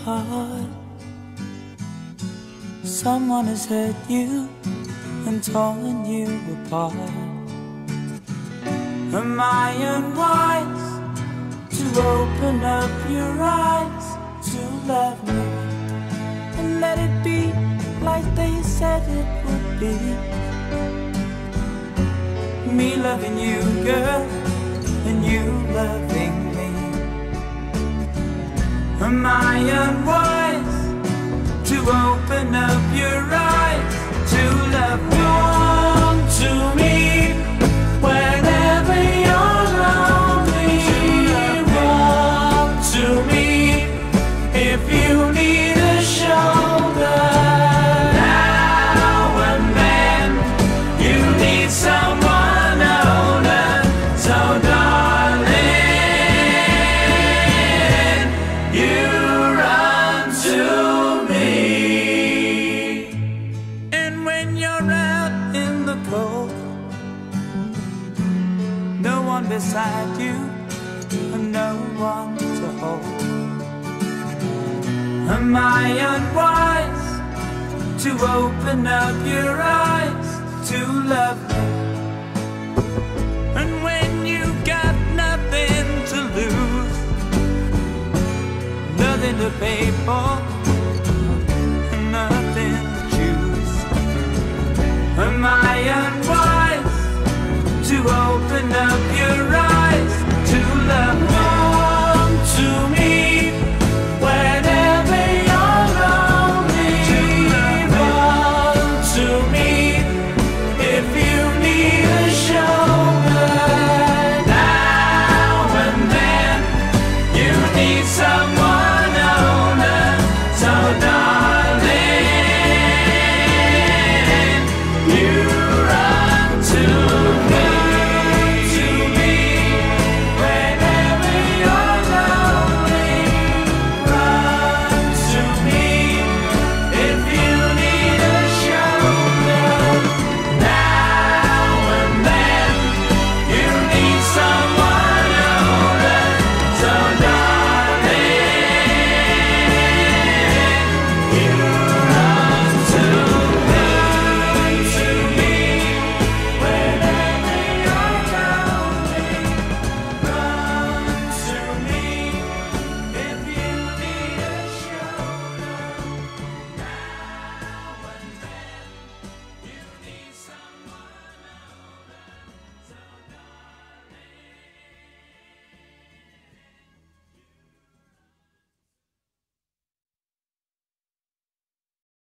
heart. Someone has hurt you and torn you apart. Am I unwise to open up your eyes to love me and let it be like they said it would be? Me loving you, girl, and you loving me. Am I unwise to open up your eyes to love me? Come to me whenever you're lonely. Run to me if you need a shoulder. Now and then you need someone older. So darling, you run to me. And when you're out in the cold, no one beside you and no one to hold. Am I unwise to open up your eyes to love me? And when you got nothing to lose, nothing to pay for,